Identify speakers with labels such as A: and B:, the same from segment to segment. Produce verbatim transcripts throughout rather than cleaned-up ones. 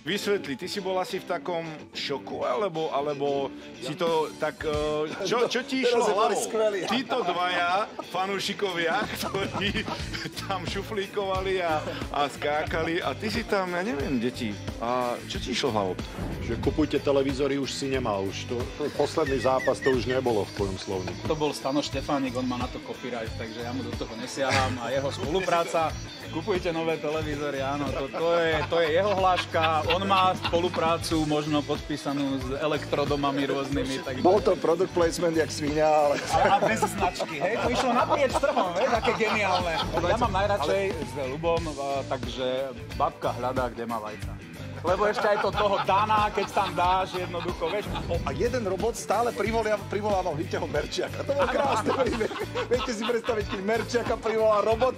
A: vysvetli, ty si bol asi v takom šoku, alebo, alebo si to tak... Čo, čo ti išlo hlavou? Títo dvaja fanúšikovia, ktorí tam šuflíkovali a, a skákali a ty si tam, ja neviem, deti. A čo ti išlo hlavou?
B: Že kupujte televízory už si nemal. Už to, to, posledný zápas to už nebolo v tvojom slovníku.
C: To bol Stano Štefánik, on má na to copyright, takže ja mu do toho nesiaham a jeho spolupráca. Kupujte nové televízory, áno, to, to, je, to je jeho hláška. On má spoluprácu možno podpísanú s elektrodomami rôznymi. Tak...
D: Bol to product placement jak svinia, ale...
C: A, a bez značky, hej? To išlo naprieč trhom, hej? Také geniálne. Ja mám najradšej ale... s Ľubom, takže babka hľadá, kde má vajca. Lebo ešte aj to toho Dana, keď tam dáš jednoducho, vieš.
D: A jeden robot stále privolával Viteho Merčiaka. To bol krásne príbeh. Viete si predstaviť, keď Merčiaka privolá robot?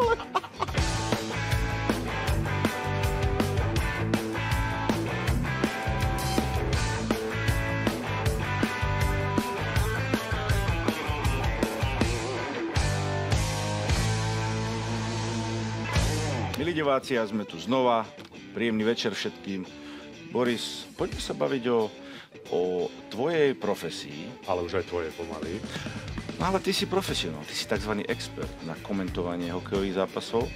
A: Milí diváci, a sme tu znova. Príjemný večer všetkým. Boris, poďme sa baviť o, o tvojej profesii.
B: Ale už aj tvoje pomaly.
A: No ale ty si profesionál, ty si tzv. Expert na komentovanie hokejových zápasov.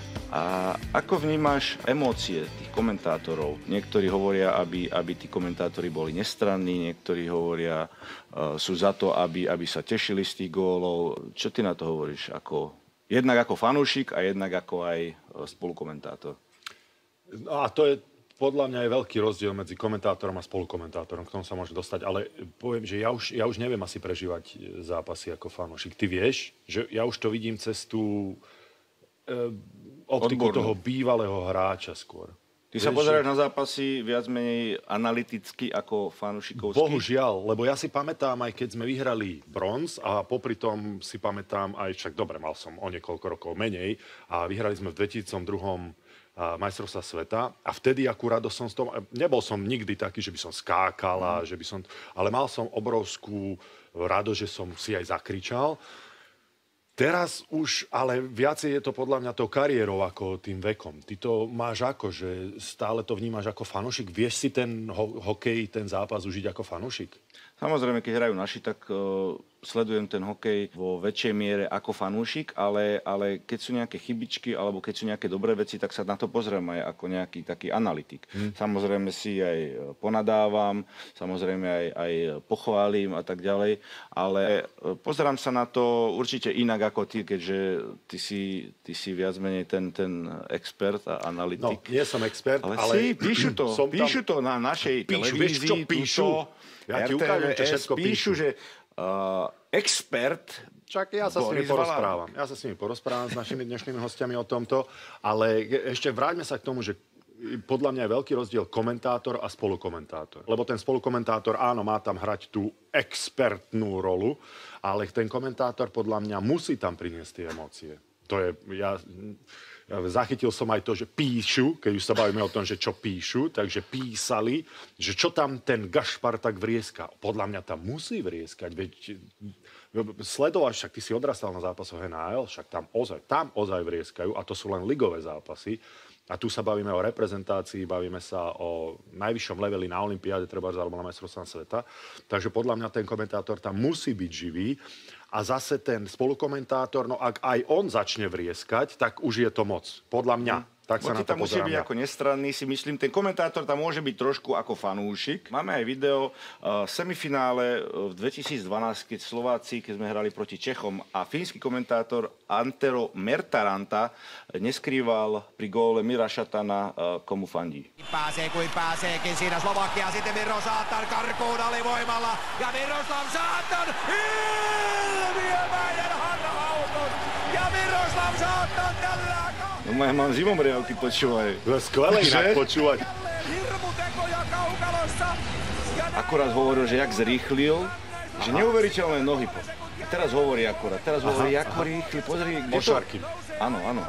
A: A ako vnímaš emócie tých komentátorov? Niektorí hovoria, aby, aby tí komentátori boli nestranní, niektorí hovoria, uh, sú za to, aby, aby sa tešili z tých gólov. Čo ty na to hovoríš? Ako, jednak ako fanúšik a jednak ako aj spolukomentátor.
B: No a to je podľa mňa je veľký rozdiel medzi komentátorom a spolukomentátorom, k tomu sa môže dostať, ale poviem, že ja už, ja už neviem asi prežívať zápasy ako fanúšik. Ty vieš, že ja už to vidím cez tú e, optiku Odbornú. Toho bývalého hráča skôr.
A: Ty vieš, sa pozeráš že... na zápasy viac menej analyticky ako fanúšikovský?
B: Bohužiaľ, lebo ja si pamätám, aj keď sme vyhrali bronz a popri tom si pamätám aj, však dobre, mal som o niekoľko rokov menej a vyhrali sme v dvetisícdva majstrovstva sveta a vtedy akú radosť som z toho, nebol som nikdy taký, že by som skákal, mm. že by som, ale mal som obrovskú radosť, že som si aj zakričal. Teraz už, ale viacej je to podľa mňa tou kariérou ako tým vekom. Ty to máš ako, že stále to vnímaš ako fanúšik? Vieš si ten ho- hokej, ten zápas užiť ako fanúšik?
A: Samozrejme, keď hrajú naši, tak uh, sledujem ten hokej vo väčšej miere ako fanúšik, ale, ale keď sú nejaké chybičky alebo keď sú nejaké dobré veci, tak sa na to pozriem aj ako nejaký taký analytik. Hmm. Samozrejme si aj ponadávam, samozrejme aj, aj pochválim a tak ďalej, ale pozerám sa na to určite inak ako ty, keďže ty si, ty si viac menej ten, ten expert a analytik.
B: No, nie som expert,
A: ale...
B: ale...
A: Si, píšu to, píšu to na našej
B: píšu,
A: televízii.
B: Vieš, čo píšu? Ja ti ukážem, čo všetko píšu.
A: Píšu, že uh, expert...
B: Čak ja sa Boris s nimi porozprávam. Ja sa s nimi porozprávam s našimi dnešnými hostiami o tomto, ale ešte vráťme sa k tomu, že podľa mňa je veľký rozdiel komentátor a spolukomentátor. Lebo ten spolukomentátor, áno, má tam hrať tú expertnú rolu, ale ten komentátor podľa mňa musí tam priniesť tie emócie. To je... Ja, zachytil som aj to, že píšu, keď už sa bavíme o tom, že čo píšu, takže písali, že čo tam ten Gašpar tak vrieska. Podľa mňa tam musí vrieskať, veď sledovať, však ty si odrastal na zápasoch en há el, však tam ozaj, tam ozaj vrieskajú a to sú len ligové zápasy. A tu sa bavíme o reprezentácii, bavíme sa o najvyššom leveli na olympiáde, treba alebo na majstrovstvách sveta. Takže podľa mňa ten komentátor tam musí byť živý. A zase ten spolukomentátor, no ak aj on začne vrieskať, tak už je to moc. Podľa mňa. Hmm. Tak sa na to
A: tam musí byť
B: ja.
A: ako nestranný, si myslím. Ten komentátor tam môže byť trošku ako fanúšik. Máme aj video uh, semifinále v dvetisícdvanásť, keď Slováci, keď sme hrali proti Čechom a fínsky komentátor Antero Mertaranta neskrýval pri góle Mira Šatana, uh, komu fandí.
E: Pääsee kuin pääseekin siinä Slovakia, sitten Miroslav karkuun alivoimalla ja Miroslav Satan ilmiömäinen harhautus ja Miroslav Satan tällä
A: No ja mám zimomriavky, počúvaj.
B: To je skvelé inak počúvať.
A: Akurát hovoril, že jak zrýchlil, že neuveriteľné nohy. A teraz hovorí akurát, teraz hovorí, ako rýchli, pozri, kde to... Áno, áno.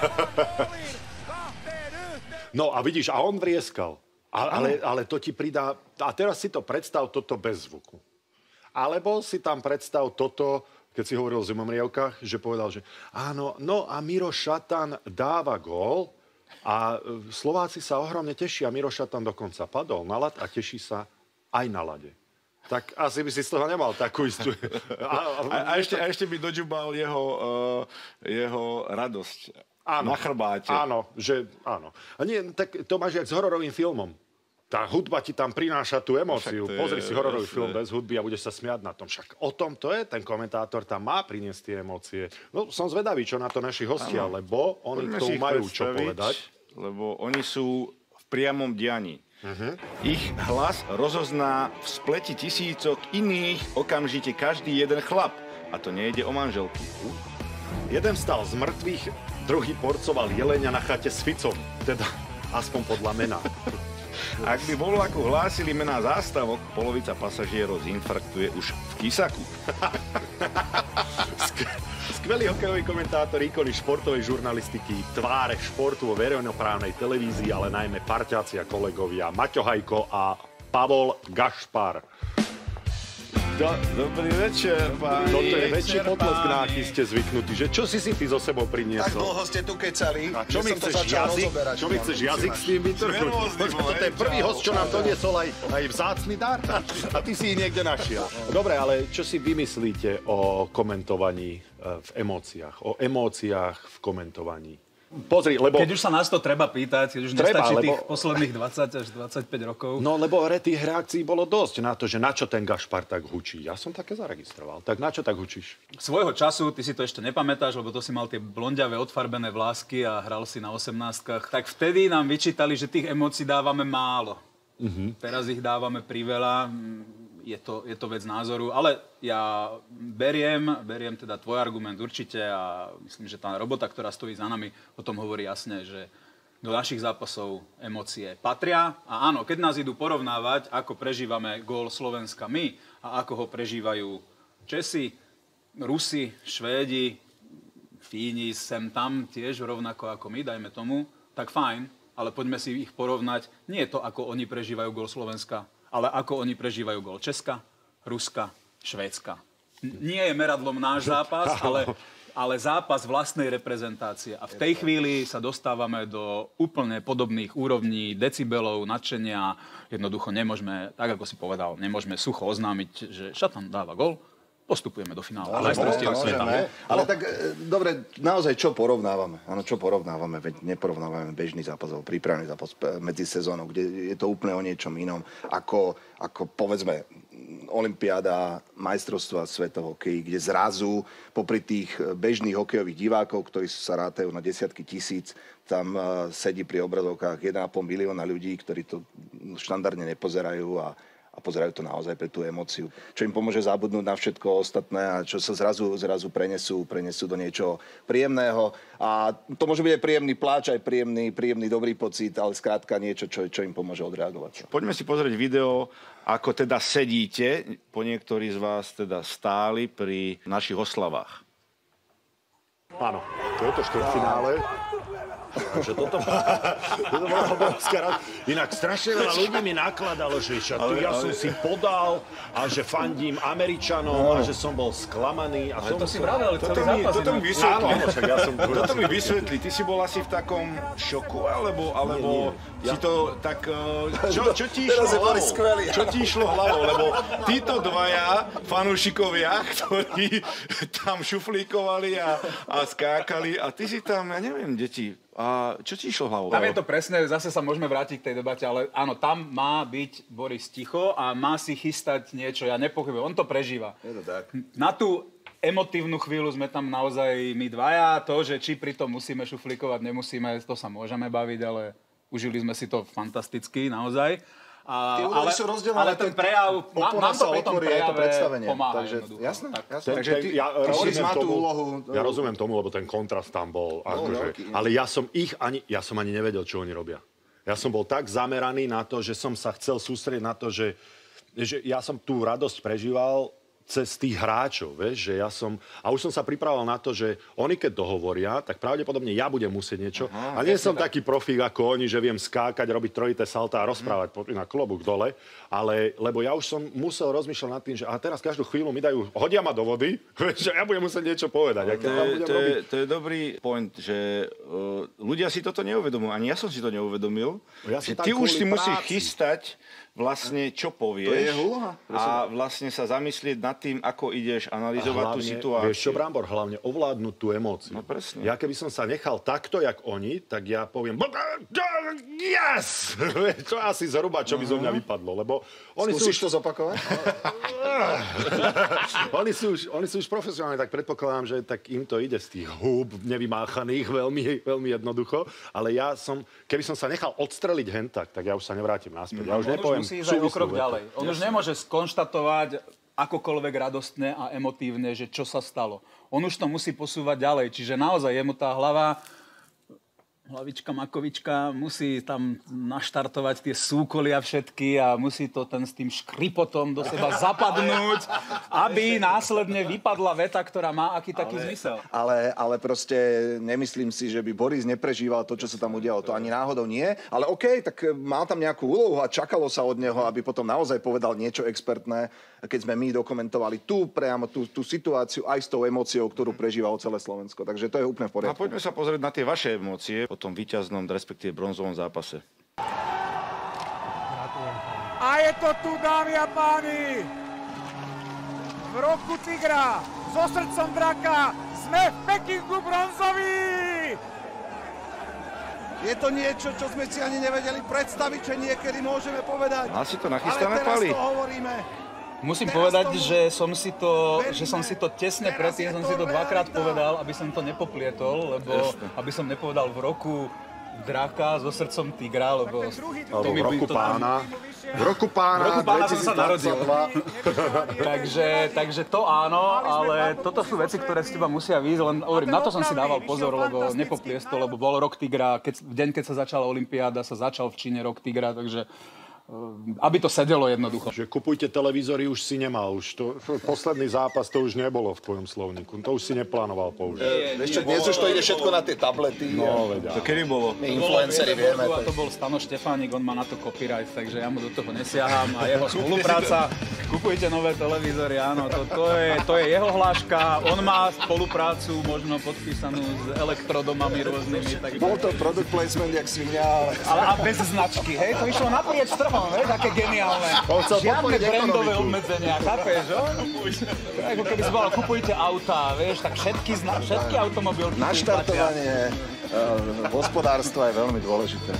B: No a vidíš, a on vrieskal. A, ale, ale to ti pridá... A teraz si to predstav toto bez zvuku. Alebo si tam predstav toto... keď si hovoril o zimomriavkách, že povedal, že áno, no a Miro Šatan dáva gól A Slováci sa ohromne tešia. Miroša tam dokonca padol na ľad a teší sa aj na ľade. Tak asi by si z toho nemal takú istú...
A: A, a, a, ešte, a ešte by doďubal jeho, uh, jeho radosť áno, na chrbáte.
B: Áno, že áno. A nie, tak to máš jak s hororovým filmom. Tá hudba ti tam prináša tú emóciu. Pozri si hororový film bez hudby a budeš sa smiať na tom. Však o tom to je, ten komentátor tam má priniesť tie emócie. No, som zvedavý, čo na to naši hostia, ano. Lebo oni k tomu majú čo povedať.
A: Lebo oni sú v priamom dianí. Uh-huh. Ich hlas rozozná v spleti tisícok iných okamžite každý jeden chlap. A to nejde o manželky. Uh.
B: Jeden vstal z mŕtvych, druhý porcoval jelenia na chate s Ficom. Teda aspoň podľa mena.
A: Ak by vo vlaku hlásili mená zástavok, polovica pasažierov zinfarktuje už v kysaku.
B: Skvelý hokejový komentátor, ikony športovej žurnalistiky, tváre športu vo verejnoprávnej televízii, ale najmä parťáci a kolegovia Maťo Hajko a Pavol Gašpar.
A: Do, dobrý večer, páni.
B: Toto je väčší potlesk, na aký ste zvyknutí. Že čo si si ty zo sebou priniesol?
D: Tak dlho ste tu kecali.
B: A čo mi chceš jazyk? Čo mi chceš jazyk s tým vytrhnúť? Toto je prvý host, čo nám doniesol aj, aj vzácny dar. A ty si ich niekde našiel. Dobre, ale čo si vymyslíte o komentovaní v emóciách? O emóciách v komentovaní? Pozri, lebo...
C: Keď už sa nás to treba pýtať, keď už treba, nestačí lebo... tých posledných dvadsať až dvadsaťpäť rokov.
B: No, lebo tých reakcií bolo dosť na to, že na čo ten Gašpar tak hučí. Ja som také zaregistroval. Tak na čo tak hučíš?
C: Svojho času, ty si to ešte nepamätáš, lebo to si mal tie blondiavé odfarbené vlásky a hral si na osemnáctkach. Tak vtedy nám vyčítali, že tých emócií dávame málo. Uh-huh. Teraz ich dávame priveľa. Je to, je to vec názoru, ale ja beriem, beriem teda tvoj argument určite a myslím, že tá robota, ktorá stojí za nami, o tom hovorí jasne, že do našich zápasov emócie patria. A áno, keď nás idú porovnávať, ako prežívame gól Slovenska my a ako ho prežívajú Česi, Rusi, Švédi, Fíni, sem tam tiež rovnako ako my, dajme tomu, tak fajn, ale poďme si ich porovnať. Nie je to, ako oni prežívajú gól Slovenska, ale ako oni prežívajú gól Česka, Ruska, Švédska. Nie je meradlom náš zápas, ale, ale zápas vlastnej reprezentácie. A v tej chvíli sa dostávame do úplne podobných úrovní, decibelov, nadšenia. Jednoducho nemôžeme, tak ako si povedal, nemôžeme sucho oznámiť, že Šatan dáva gól, postupujeme do finále.
D: Ale, ale, ale tak, dobre, naozaj čo porovnávame? Áno, čo porovnávame? Veď neporovnávame bežný zápas, alebo prípravný zápas medzi sezónou, kde je to úplne o niečom inom, ako, ako povedzme, olympiáda, majstrovstva sveta hokeji, kde zrazu popri tých bežných hokejových divákov, ktorí sa rátajú na desiatky tisíc, tam sedí pri obrazovkách jeden a pol milióna ľudí, ktorí to štandardne nepozerajú a a pozerajú to naozaj pre tú emóciu. Čo im pomôže zabudnúť na všetko ostatné a čo sa zrazu, zrazu prenesú, prenesú do niečoho príjemného. A to môže byť aj príjemný pláč, aj príjemný, príjemný dobrý pocit, ale skrátka niečo, čo, čo im pomôže odreagovať.
A: Poďme si pozrieť video, ako teda sedíte, po niektorí z vás teda stáli pri našich oslavách.
B: Áno, to je to štvrťfinále. Že toto, toto bola obrovská rád. Inak strašne veľa ľudí mi nakladalo, že tu ja som si podal a že fandím Američanom a že som bol sklamaný. A
C: ale
B: som
C: to si vravel, celý zápas.
A: Toto mi vysvetli. Ja som toto mi vysvetli. Ty si bol asi v takom šoku, alebo, alebo nie, nie. si to tak... Čo, čo ti išlo hlavou? Čo ti išlo hlavou? Lebo títo dvaja fanúšikovia, ktorí tam šuflíkovali a, a skákali a ty si tam, ja neviem, deti... A čo ti išlo hlavou?
C: Tam je to presne, zase sa môžeme vrátiť k tej debate, ale áno, tam má byť Boris ticho a má si chystať niečo, ja nepochybujem, on to prežíva.
D: Je to tak.
C: Na tú emotívnu chvíľu sme tam naozaj my dvaja, to, že či pri tom musíme šuflíkovať, nemusíme, to sa môžeme baviť, ale užili sme si to fantasticky, naozaj. A, ale,
D: sú
C: ale ten prejav, má, mám to pri tom prejave pomáha.
D: Takže, jasné,
C: tak.
D: jasné.
B: Takže ty, ja, rozumiem tomu, úlohu, ja rozumiem tomu, lebo ten kontrast tam bol. No, akože, veľký, ale ja som ich ani, ja som ani nevedel, čo oni robia. Ja som bol tak zameraný na to, že som sa chcel sústrediť na to, že, že ja som tú radosť prežíval cez tých hráčov, vieš, že ja som... A už som sa pripravoval na to, že oni keď dohovoria, tak pravdepodobne ja budem musieť niečo. Aha, a nie som tak. taký profík ako oni, že viem skákať, robiť trojité salta a rozprávať hmm. na klobúk dole, ale lebo ja už som musel rozmýšľať nad tým, že a teraz každú chvíľu mi dajú, hodia ma do vody, že ja budem musieť niečo povedať.
A: To je, to, je, to je dobrý point, že uh, ľudia si toto neuvedomujú. Ani ja som si to neuvedomil.
B: Ja
A: že ty už si práci. musíš chystať vlastne, čo povieš.
D: To je úloha.
A: A vlastne sa zamyslieť nad tým, ako ideš analyzovať
B: hlavne,
A: tú situáciu.
B: Vieš čo, Brambor, hlavne ovládnuť tú emóciu.
A: No presne.
B: Ja keby som sa nechal takto, jak oni, tak ja poviem yes! To je asi zhruba, čo by zo mňa vypadlo, lebo oni
D: Skúsiš
B: sú už...
D: to zopakovať?
B: oni, sú už, oni sú už profesionálni, tak predpokladám, že tak im to ide z tých húb nevymáchaných veľmi, veľmi jednoducho, ale ja som, keby som sa nechal odstreliť hentak, tak ja už sa nevrátim naspäť. Ja už nepoviem.
C: Musí ísť aj o krok ďalej. On už nemôže skonštatovať akokoľvek radostné a emotívne, že čo sa stalo. On už to musí posúvať ďalej. Čiže naozaj jemu tá hlava, hlavička, makovička, musí tam naštartovať tie súkolia všetky a musí to ten s tým škripotom do seba zapadnúť, aby následne vypadla veta, ktorá má aký taký ale, zmysel.
D: Ale, ale proste nemyslím si, že by Boris neprežíval to, čo sa tam udialo. To ani náhodou nie. Ale okej, okay, tak mal tam nejakú úlohu a čakalo sa od neho, aby potom naozaj povedal niečo expertné, keď sme my dokumentovali tú priamo tú, tú situáciu aj s tou emóciou, ktorú prežívalo celé Slovensko. Takže to je úplne v poriadku.
A: A poďme sa pozrieť na tie vaše emócie po tom víťaznom, respektíve bronzovom zápase.
F: A je to tu, dámy a páni! V roku Tigra, so srdcom draka, sme v Pekingu bronzoví! Je to niečo, čo sme si ani nevedeli predstaviť, že niekedy môžeme povedať.
A: A si to nachystané, Pali?
F: Ale teraz to hovoríme.
C: Musím teraz povedať, tomu... že som si to, že som si to tesne predtým, som si to dvakrát povedal, aby som to nepoplietol, lebo Jasne. aby som nepovedal v roku draka so srdcom tigra, lebo
B: to mi v roku to pána. V roku pána,
C: v roku pána som sa narodil. takže, takže to áno, ale toto sú veci, ktoré z teba musia výjsť, len hovorím, na to som si dával pozor, lebo nepoplies to, lebo bol rok tigra, keď, v deň, keď sa začala olympiáda, sa začal v Číne rok tigra, takže aby to sedelo jednoducho.
B: Že kupujte televízory už si nemal. Už to, posledný zápas to už nebolo v tvojom slovníku. To už si neplánoval použiť.
D: Vieš čo, dnes už to ide všetko na tie tablety.
B: No, vedia.
A: To kedy bolo?
D: My influenceri vieme.
C: A to bol Stano Štefánik, on má na to copyright, takže ja mu do toho nesiaham. A jeho spolupráca, kupujte nové televízory, áno, to, to, je, to je jeho hláška. On má spoluprácu možno podpísanú s elektrodomami rôznymi. Takže...
D: Bol to product placement, jak svinia, ale...
C: ale... A bez značky, hej? To išlo naprieč trhom. Vieš, také geniálne. Žiadne brandové obmedzenia, chápeš, jo? Ako keby si bola, kupujte autá, vieš, tak všetky, zna- všetky automobilky.
D: Naštartovanie uh, hospodárstva je veľmi dôležité.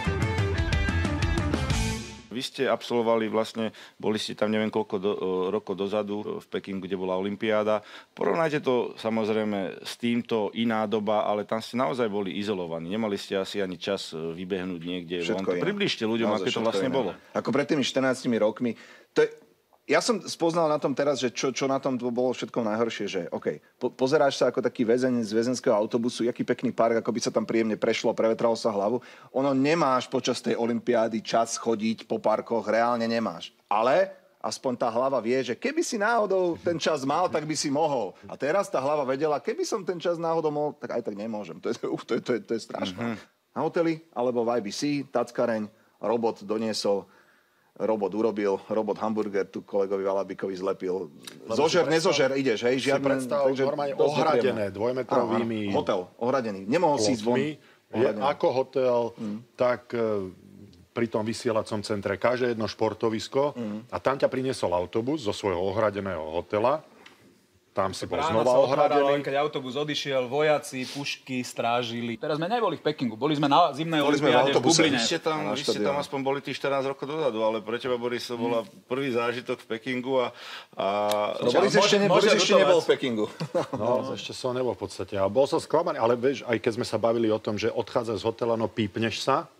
A: Vy ste absolvovali vlastne, boli ste tam neviem koľko do, rokov dozadu v Pekingu, kde bola olympiáda. Porovnajte to samozrejme s týmto, iná doba, ale tam ste naozaj boli izolovaní. Nemali ste asi ani čas vybehnúť niekde. Približte ľuďom, aké to vlastne iné. Bolo.
D: Ako pred tými štrnástimi rokmi. To je, ja som spoznal na tom teraz, že čo, čo na tom bolo všetko najhoršie, že OK, po, pozeráš sa ako taký väzeň z väzenského autobusu, jaký pekný park, ako by sa tam príjemne prešlo, prevetralo sa hlavu. Ono nemáš počas tej olympiády čas chodiť po parkoch, reálne nemáš. Ale aspoň tá hlava vie, že keby si náhodou ten čas mal, tak by si mohol. A teraz tá hlava vedela, keby som ten čas náhodou mohol, tak aj tak nemôžem. To je, to je, to je, to je strašné. Mm-hmm. Na hoteli alebo v í bé cé, tackareň, robot doniesol, robot urobil, robot hamburger tu kolegovi Valabikovi zlepil. Zožer, nezožer, ideš, hej?
B: Žiadne, si predstav, normálne ohradené dvojmetrovými...
D: Hotel, ohradený. Nemohol si ísť von.
B: Je ako hotel, mm. tak e, pri tom vysielacom centre každé jedno športovisko mm. a tam ťa priniesol autobus zo svojho ohradeného hotela. Tam si bol znova ohradený.
C: Keď autobus odišiel, vojaci, pušky strážili. Teraz sme neboli v Pekingu, boli sme na zimnej olympiáde v Bubline.
A: Vy ste tam, vy ste tam aspoň boli tých štrnásť rokov dozadu, ale pre teba, Boris, to bola prvý zážitok v Pekingu a... a...
D: No, Boris ešte, ne, Boris ešte nebol v Pekingu.
B: No, ešte som nebol v podstate. A bol som sklamaný, ale vieš, aj keď sme sa bavili o tom, že odchádza z hotela, no pípneš sa,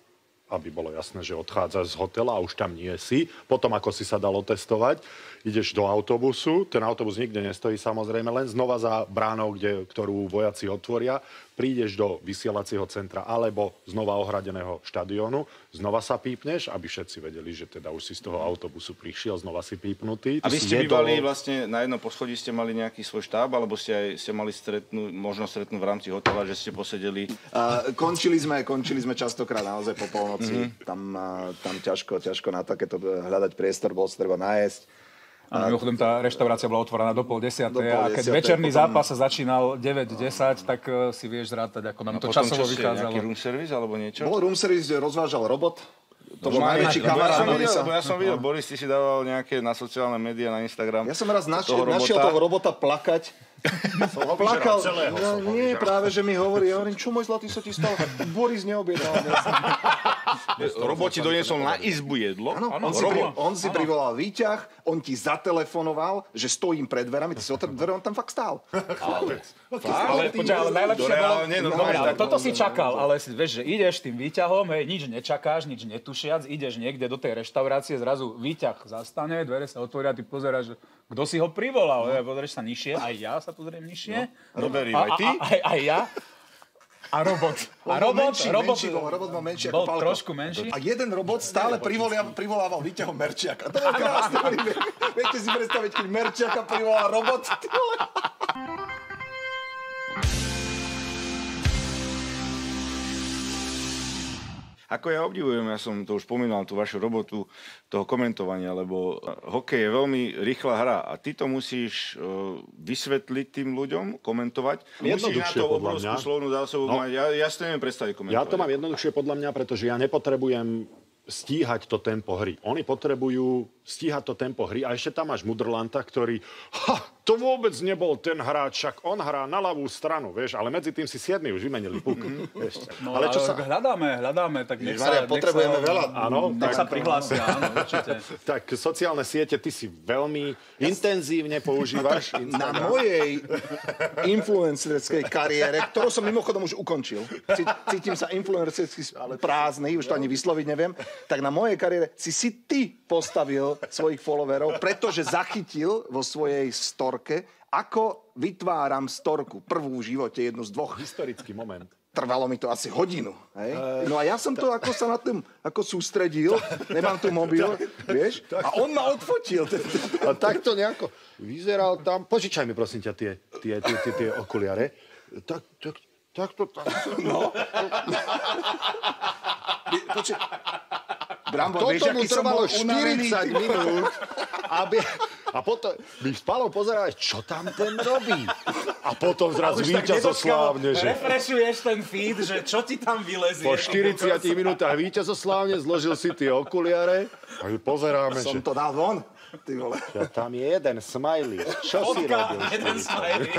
B: aby bolo jasné, že odchádzaš z hotela a už tam nie si. Potom, ako si sa dalo testovať, ideš do autobusu. Ten autobus nikde nestojí, samozrejme, len znova za bránou, kde, ktorú vojaci otvoria. Prídeš do vysielacieho centra alebo znova ohradeného štadiónu. Znova sa pípneš, aby všetci vedeli, že teda už si z toho autobusu prišiel, znova si pípnutý.
A: A vy ste bývali vlastne na jednom poschodí, ste mali nejaký svoj štáb, alebo ste aj ste mali stretnúť, možno stretnúť v rámci hotela, že ste posedeli?
D: Uh, končili sme, končili sme častokrát naozaj po polnoci. Mm-hmm. Tam, uh, tam ťažko, ťažko na takéto hľadať priestor, bol sa treba nájsť.
C: A mimochodom, tá reštaurácia bola otvorená do pol desiatej a keď večerný potom... zápas sa začínal deväť desať, tak uh, si vieš zrátať, ako nám to časovo vychádzalo.
A: Nejaký room service alebo niečo?
D: Bol room service, kde rozvážal robot. To bol najväčší kamarát.
A: Lebo ja som videl, Boris, ty si dával nejaké na sociálne médiá, na Instagram.
D: Ja som raz našiel toho, našiel toho robota plakať. Som ho plakal. Celého, no, som nie, práve, že mi hovorí, ja hovorím, čo môj zlatý sa ti stal? Boris neobjednal.
A: Robot ti doniesol na izbu jedlo?
D: Áno, on, si pri, on si privolal výťah, on ti zatelefonoval, že stojím pred dverami, ty si otvoril dvere, on tam fakt stál.
C: Ale, ale, počkaj, ale najlepšie bolo... Nie, no, no, ale toto si čakal, ale si, vieš, že ideš tým výťahom, hej, nič nečakáš, nič netušiac, ideš niekde do tej reštaurácie, zrazu výťah zastane, dvere sa otvoria, ty pozeráš, že kto si ho privolal, no. Pozrieš sa nižšie, aj ja sa pozriem nižšie.
A: No, no verím, aj ty?
C: A, aj, aj ja. A robot. A robot,
D: menší,
C: robot,
D: menší bol, robot bol menší
C: bol
D: ako Palko.
C: Trošku menší.
D: A jeden robot stále privolával, privolával výťahom Merčiaka. To bol krásne. Viete si predstaviť, keď Merčiaka privolal robot?
A: Ako ja obdivujem, ja som to už spomínal, tú vašu robotu toho komentovania, lebo hokej je veľmi rýchla hra a ty to musíš uh, vysvetliť tým ľuďom, komentovať. Musíš na to obrovskú slovnú zásobu no, mať. Ja, ja si to neviem predstaviť komentovať.
B: Ja to mám jednoduchšie podľa mňa, pretože ja nepotrebujem stíhať to tempo hry. Oni potrebujú stíhať to tempo hry a ešte tam máš Mudrlanta, ktorý ha, to vôbec nebol ten hráč, však on hrá na ľavú stranu, vieš, ale medzi tým si siedmi už vymenili puk. Mm-hmm.
C: No, ale čo sa... hľadáme, hľadáme, tak nech sa...
D: Potrebujeme
C: nech sa,
D: veľa.
B: Áno,
C: tak, tak sa prihlásia, áno, určite.
B: Tak sociálne siete ty si veľmi ja intenzívne používaš.
D: Na mojej influencerskej kariére, ktorú som mimochodom už ukončil, cítim sa influencersky prázdny, už to ani vysloviť neviem, tak na mojej kariére si si ty postavil svojich followerov, pretože zachytil vo svojej storke, ako vytváram storku. Prvú v živote, jednu z dvoch.
B: Historický moment.
D: Trvalo mi to asi hodinu. Hej? No a ja som to ako sa na tom ako sústredil, nemám tu mobil, vieš, a on ma odfotil.
B: A takto nejako vyzeral tam, požičaj mi prosím ťa tie, tie, tie, tie, tie okuliare. Tak, tak, tak to tam. No.
D: Počuť, Brambo,
B: toto
D: vieš,
B: mu trvalo štyridsať minút, aby... A potom by spalo pozerať, čo tam ten robí. A potom zrazu víťazoslávne, že...
C: Refreshuješ ten feed, že čo ti tam vylezie.
B: Po štyridsiatich minútach víťazoslávne zložil si tie okuliare a pozeráme,
D: som
B: že...
D: to dal von. Ty vole.
B: Ja, tam je jeden smiley. Čo si robil?
C: Jeden smiley.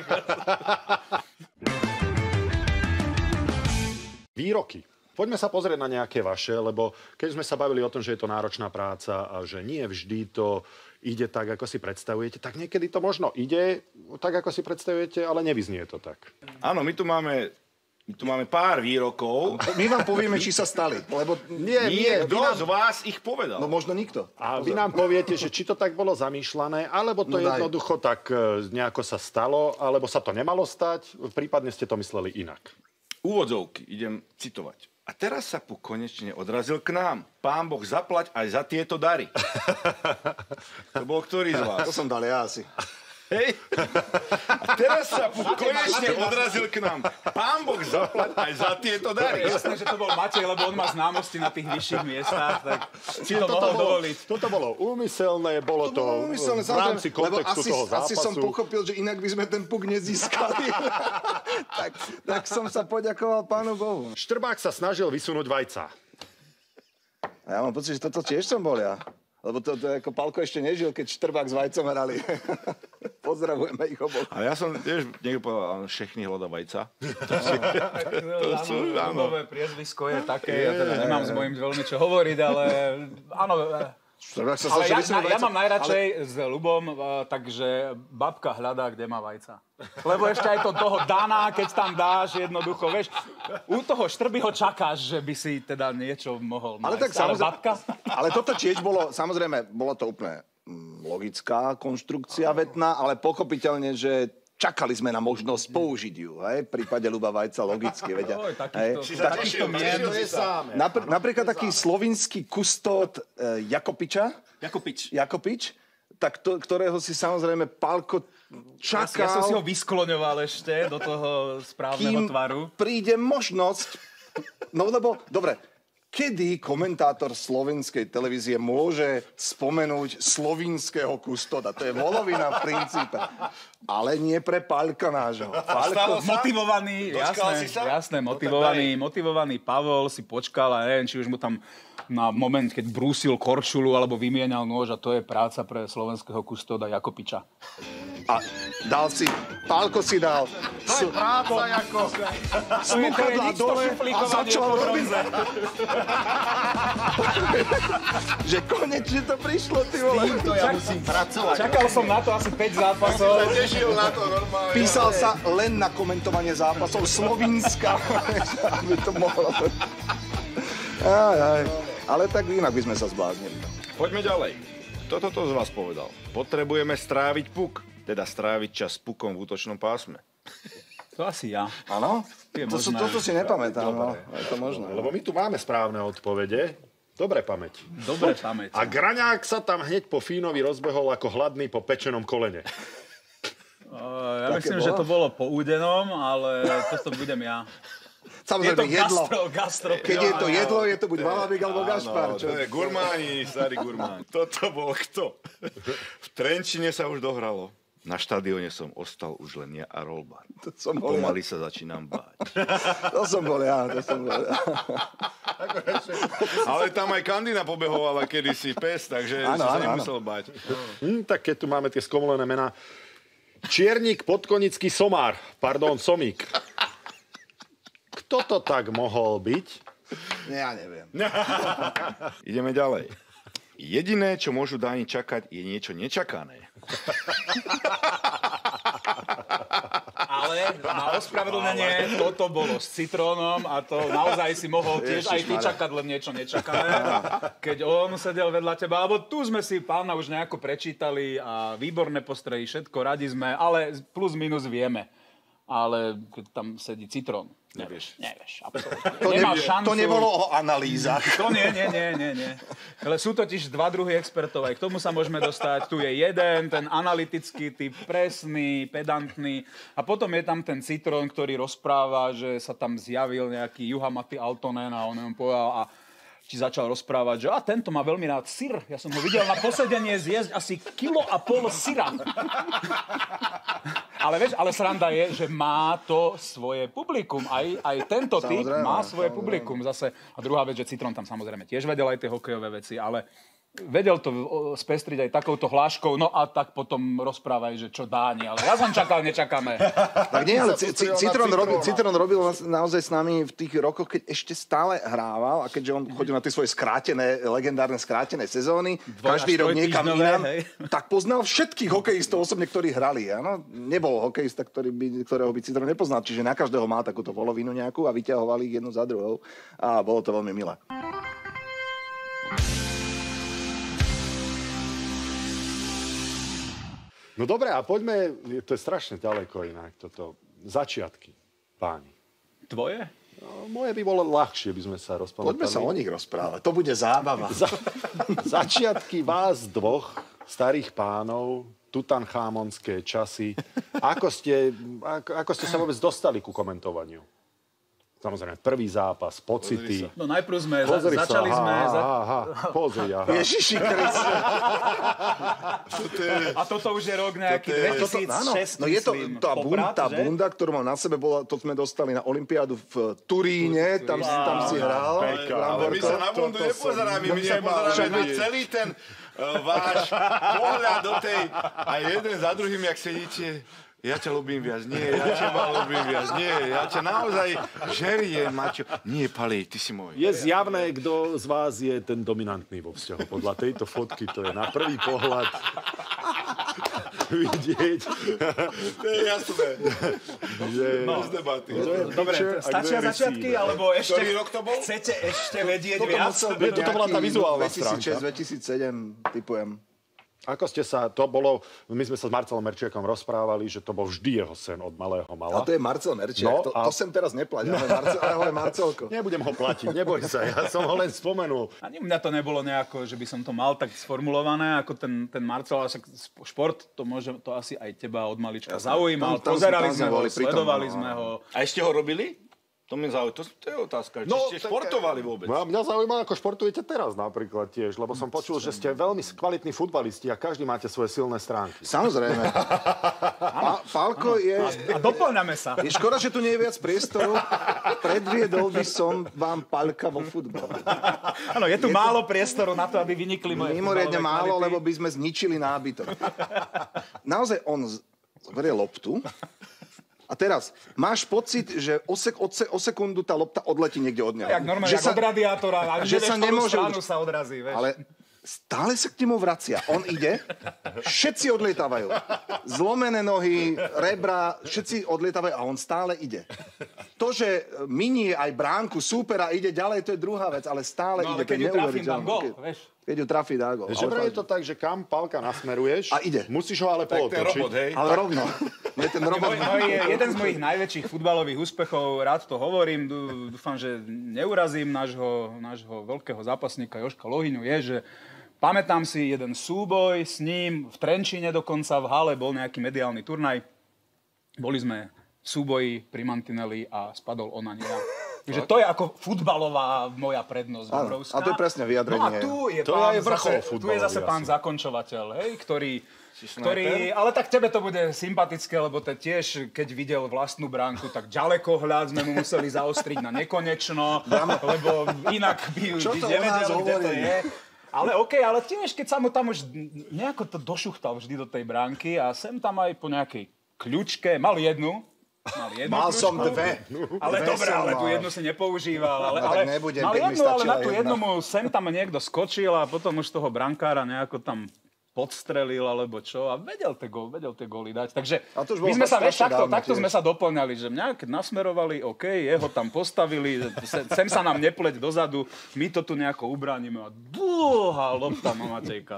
B: Výroky. Poďme sa pozrieť na nejaké vaše, lebo keď sme sa bavili o tom, že je to náročná práca a že nie vždy to ide tak, ako si predstavujete, tak niekedy to možno ide tak, ako si predstavujete, ale nevyznie to tak.
A: Áno, my tu máme, my tu máme pár výrokov.
D: My vám povieme, či sa stali, lebo
A: nie, nie kto nám... z vás ich povedal.
D: No možno nikto.
B: A vy nám poviete, že či to tak bolo zamýšľané, alebo to no jednoducho tak nejako sa stalo, alebo sa to nemalo stať, prípadne ste to mysleli inak.
A: Úvodzovky, idem citovať. A teraz sa Puk konečne odrazil k nám. Pán Boh zaplať aj za tieto dary. To bol ktorý z vás?
D: To som dal ja asi.
A: Hej. A teraz sa Puk konečne odrazil k nám. Pán Boh zaplať aj za tieto dary.
C: Jasné, že to bol Matej, lebo on má známosti na tých vyšších miestach, tak si to mohol dovoliť.
B: Toto bolo úmyselné, bolo to, to úmyselné, v rámci kontextu
D: asi,
B: toho zápasu.
D: Asi som pochopil, že inak by sme ten Puk nezískali. tak, tak som sa poďakoval Pánu Bohu.
B: Štrbák sa snažil vysunúť vajca.
D: A ja mám pocit, že toto tiež som bol ja. Lebo to, to ako Palko ešte nežil, keď Štrbák s Vajcom hrali. Pozdravujeme ich oboch.
A: A ja som tiež niekto povedal, všechny hľadá Vajca. To si,
C: to sú, áno. Priezvisko je také, ja teda nemám s mojím veľmi čo hovoriť, ale áno, Ale ja, na, ja mám najradšej ale... s Ľubom, uh, takže babka hľadá, kde má vajca. Lebo ešte aj to toho Dana, keď tam dáš, jednoducho, vieš, u toho Štrbyho čakáš, že by si teda niečo mohol nájsť.
D: Ale tak samozrejme,
C: ale babka?
D: Ale toto tiež bolo, samozrejme, bolo to úplne logická konštrukcia vetná, ale pochopiteľne, že čakali sme na možnosť použiť ju, hej? V prípade Ľuba Vajca logicky, vedia.
C: Oj, takýchto, takýchto mien.
D: Napr- napríklad taký slovinský kustód e, Jakopiča.
C: Jakopič.
D: Jakopič, tak to, ktorého si samozrejme Pálko čakal.
C: Ja som si ho vyskloňoval ešte do toho správneho
D: kým
C: tvaru.
D: Príde možnosť, no lebo, dobre, kedy komentátor slovenskej televízie môže spomenúť slovinského kustoda? To je volovina v princípe. Ale nie pre Paľka nášho. Paľko...
C: Motivovaný, jasné, jasné, motivovaný, motivovaný Pavol si počkal a neviem, či už mu tam na moment, keď brúsil korčulu alebo vymienial nôž a to je práca pre slovenského kustoda Jakopiča.
D: A dal si, Pálko si dal.
B: To je práca, Jako.
D: Slúchadlá dole a začal robiť. Že konečne to prišlo, ty vole.
B: To ja musím pracovať.
C: Čakal som na to asi päť zápasov.
B: Ja tešil na to normálne.
D: Písal sa len na komentovanie zápasov Slovinska, aby to mohlo. Aj, aj. Ale tak inak by sme sa zbláznili.
A: Poďme ďalej. Kto toto z vás povedal? Potrebujeme stráviť puk, teda stráviť čas s pukom v útočnom pásme.
C: To asi ja.
D: Áno? To, toto si nepamätám. No. Je to možné.
B: Lebo my tu máme správne odpovede. Dobre pamäť.
C: Dobre pamäť.
B: A Graňák sa tam hneď po Fínovi rozbehol ako hladný po pečenom kolene.
C: Uh, ja Také myslím, bolo? že to bolo po Údenom, ale toto budem ja.
D: Samozrejme,
C: je to
D: jedlo.
C: Gastro, gastro.
D: Keď je to jedlo, je to buď Valabik alebo Gašpar.
A: To je gurmáni, starý gurmán. Toto bol kto? V Trenčine sa už dohralo. Na štadióne som ostal už len ja a Rolbar.
D: To som bol
A: Pomaly
D: ja.
A: sa začínam báť.
D: To som bol ja, to som bol ja.
A: Ale tam aj Kandina pobehovala kedysi pes, takže ano, sa ano, nemusel ano. báť.
B: Hm, tak keď tu máme tie skomolené mená. Čiernik, Podkonický, Somár. Pardon, Somík. Kto to tak mohol byť?
D: Ja neviem.
A: Ideme ďalej. Jediné, čo môžu Dáni čakať, je niečo nečakané.
C: Ale na ospravedlnenie toto bolo s citrónom a to naozaj si mohol tiež aj ty čakať len niečo nečakané. Keď on sedel vedľa teba, alebo tu sme si pána už nejako prečítali a výborné postrehy, všetko radi sme, ale plus minus vieme. Ale keď tam sedí citrón, nevieš, nevieš, absolútne.
D: To,
C: Nemá
D: ne,
C: šancu.
D: To nebolo o analýzach.
C: To nie, nie, nie, nie, nie. Ale sú totiž dva druhy expertov, aj k tomu sa môžeme dostať. Tu je jeden, ten analytický typ, presný, pedantný. A potom je tam ten citrón, ktorý rozpráva, že sa tam zjavil nejaký Juha-Matti Aaltonen a on mu povedal a či začal rozprávať, že a tento má veľmi rád syr. Ja som ho videl na posedenie zjesť asi kilo a pol syra. Ale vieš, ale sranda je, že má to svoje publikum. Aj, aj tento typ má svoje samozrejme. publikum zase. A druhá vec, že Citrón tam samozrejme tiež vedel aj tie hokejové veci, ale vedel to spestriť aj takouto hláškou, no a tak potom rozprávaj, že čo Dáni, ale ja som čakal, nečakáme.
D: Tak nie, ale c- c- Citrón, robil, Citrón robil naozaj s nami v tých rokoch, keď ešte stále hrával a keďže on chodil na tie svoje skrátené, legendárne skrátené sezóny, Dvoj, každý rok niekam inám, tak poznal všetkých hokejistov osobne, ktorí hrali. Ano? Nebol hokejista, ktorý by, ktorého by Citrón nepoznal, čiže na každého má takúto volovinu nejakú a vyťahovali ich jednu za druhou a bolo to veľmi milé.
B: No dobré, a poďme, to je strašne ďaleko inak, toto, začiatky, páni.
C: Tvoje?
B: No, moje by bolo ľahšie, by sme sa rozpamätali.
D: Poďme sa o nich rozprávať, to bude zábava.
B: Za, začiatky vás dvoch, starých pánov, tutanchamonské časy, ako ste, ako, ako ste sa vôbec dostali ku komentovaniu? Samozrejme, prvý zápas, pocity.
C: No najprv sme, za, začali
B: sa,
C: sme...
B: Aha,
C: za...
B: aha, pozri, aha.
D: Ježiši Kriste.
C: A toto už je rok nejaký dvetisícšesť,
D: no je to tá bunda, tá bunda, ktorú mám na sebe, bola, to sme dostali na olympiádu v Turíne, tam, tam si hral.
A: Ale my sa na bundu nepozeráme, my nepozeráme na celý ten váš pohľad do tej... A jeden za druhým, jak sedíte... Ja ťa ľúbim viac, nie, ja teba ľúbim viac, nie, ja ťa naozaj žeriem, Maťo. Nie, Pali, ty si môj.
B: Je zjavné, kto z vás je ten dominantný vo vzťahu. Podľa tejto fotky to je na prvý pohľad vidieť.
A: To je jasné.
B: Že...
C: No, dobre, stačia začiatky, alebo ešte
A: Ktorý rok to bol?
C: chcete ešte vedieť
D: Toto
C: viac?
D: musel byť
B: Je, toto bola tá
D: nejaký
B: vizuálna
D: dvetisícšesť
B: stránka.
D: dvetisícsedem, typujem.
B: Ako ste sa, to bolo, my sme sa s Marcelom Merčiakom rozprávali, že to bol vždy jeho sen od malého mala.
D: A to je Marcel Merčiak,
B: No,
D: to,
B: a-
D: to sem teraz neplať, ale Marcel, ahoj Marcelko.
B: Nebudem ho platiť, neboj sa, ja som ho len spomenul.
C: Ani mňa to nebolo nejako, že by som to mal tak sformulované, ako ten, ten Marcel, ale však šport, to, môže, to asi aj teba od malička zaujímal.
D: Tam- tam
C: Pozerali
D: sme- tam
C: sme
D: sme
C: ho,
D: boli pri tom,
C: sledovali
D: no,
C: sme ho.
A: A ešte ho robili? To mi zaujíma, to, to je otázka. Či
B: No,
A: ste
B: tak-
A: športovali vôbec?
B: No, mňa zaujíma, ako športujete teraz napríklad tiež, lebo som počul, že ste veľmi kvalitní futbalisti a každý máte svoje silné stránky.
D: Samozrejme. A Pálko je...
C: A doplňame sa.
D: Je škoda, že tu nie je viac priestoru. Predviedol by som vám Paľka vo futbale.
C: Áno, je tu málo priestoru na to, aby vynikli moje
D: Mimoriadne
C: futbalové
D: málo,
C: kvality.
D: lebo by sme zničili nábytok. Naozaj on z- zoberie loptu a teraz máš pocit, že o, sek- o, se- o sekundu tá lopta odletí niekde od neho.
C: Jak normálne,
D: že
C: jak od radiátora. A
D: že
C: že
D: sa
C: sa
D: nemôže
C: stranu
D: už-
C: sa odrazí, vieš.
D: Ale stále sa k nemu vracia. On ide, všetci odlietávajú. Zlomené nohy, rebra, všetci odlietávajú a on stále ide. To, že minie aj bránku súpera, ide ďalej, to je druhá vec, ale stále
C: No, ale
D: ide.
C: keď
D: to je
C: ju trafím, dám
D: neuveriteľné.
C: gól,
D: Keď-
C: vieš.
D: Keď ju trafí, dá gól.
B: Že vraj je to tak, že kam Pálka nasmeruješ,
D: A ide.
B: musíš ho ale
A: Tak ten
B: pootočiť.
A: robot, hej?
D: Ale rovno. Nie, ten robot...
C: Môj, môj, jeden z mojich najväčších futbalových úspechov, rád to hovorím, dú- dúfam, že neurazím nášho, nášho veľkého zápasníka Jožka Lohyňu, je, že pamätám si jeden súboj s ním v Trenčíne dokonca, v hale bol nejaký mediálny turnaj. Boli sme v súboji pri mantineli a spadol on a nie ja. Takže to je ako futbalová moja prednosť
D: Áno,
C: obrovská.
D: a to je presne vyjadrenie.
C: No a tu je,
B: To
C: pán
B: je vrchol
C: zase, tu je
B: futbalový
C: zase pán
B: asi.
C: zakončovateľ, hej, ktorý, ktorý, ale tak tebe to bude sympatické, lebo to tiež, keď videl vlastnú bránku, tak ďalekohľad sme mu museli zaostriť na nekonečno, lebo inak by,
D: Čo
C: by
D: to o nás
C: nevedel, kde to
D: hovorí?
C: je. Ale okej, ale tiež, keď sa mu tam už nejako to došuchtal vždy do tej bránky a sem tam aj po nejakej kľučke, mal jednu, Mal, jednu
D: Mal som
C: kľúčku,
D: dve.
C: Ale
D: Dve
C: dobre,
D: som
C: ale tú
D: mal.
C: jednu si nepoužíval. Ale,
D: No, tak
C: ale
D: nebudem,
C: mal
D: keď mi
C: jednu, ale
D: stačila
C: na tú
D: jedna.
C: jednu mu sem tam niekto skočil a potom už toho brankára nejako tam podstrelil alebo čo a vedel tie, gól, vedel tie góly dať. Takže
D: A to už
C: my
D: bolo
C: sme sa,
D: strašne
C: vieš, takto,
D: dávno
C: takto
D: tiež.
C: sme sa doplňali, že mňa keď nasmerovali, OK, jeho tam postavili, se- sem sa nám nepleť dozadu, my to tu nejako ubránime a dlhá lopta na Matejka.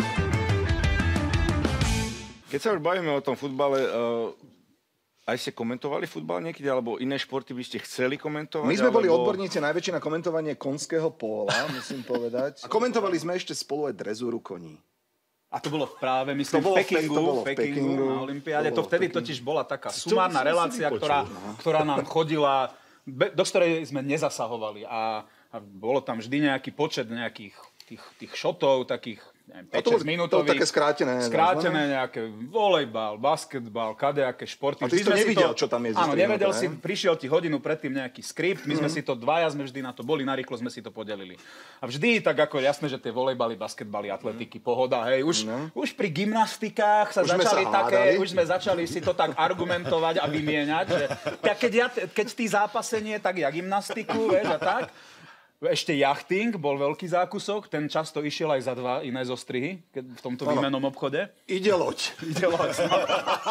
A: Keď sa už bavíme o tom futbale, uh, aj ste komentovali futbal niekedy, alebo iné športy by ste chceli komentovať?
D: My sme boli
A: alebo...
D: odborníci najväčší na komentovanie konského póla, musím povedať. A komentovali sme ešte spolu aj drezúru koní.
C: A to bolo práve, myslím,
D: To bolo
C: v
D: v Pe-
C: Pekingu,
D: to bolo
C: v
D: v
C: Pekingu,
D: Pekingu.
C: na Olympiáde.
D: To
C: To
D: bolo v
C: vtedy
D: Pekingu.
C: totiž bola taká
B: som
C: sumárna
B: si
C: relácia,
B: vypočul,
C: ktorá,
B: no.
C: ktorá nám chodila, be- do ktorej sme nezasahovali. A, a bolo tam vždy nejaký počet nejakých tých, tých šotov, takých neviem,
D: A
C: päť
D: to
C: šesť
D: boli-
C: minútových.
D: to bolo také skrátené,
C: Skrátené nejaké volejbal, basketbal, kadejaké športy.
D: A ty
C: Vždy
D: si to
C: sme
D: nevidel, čo tam je zo
C: Áno,
D: strihnúté,
C: nevedel
D: ne?
C: si, prišiel ti hodinu predtým nejaký skript, my sme si to, dvaja sme vždy na to boli, narýchlo sme si to podelili. A vždy tak ako jasné, že tie volejbaly, basketbaly, atletiky, pohoda, hej, už, už pri gymnastikách sa
D: Už sme
C: začali
D: sa
C: také,
D: hádali.
C: už sme začali si to tak argumentovať a vymieňať, že tak keď, ja, keď ty zápasenie, tak ja gymnastiku, vieš, a tak. Ešte jachting bol veľký zákusok, ten často išiel aj za dva iné zostrihy keď v tomto výmennom obchode.
D: Ide loď.
C: Ide loď, no.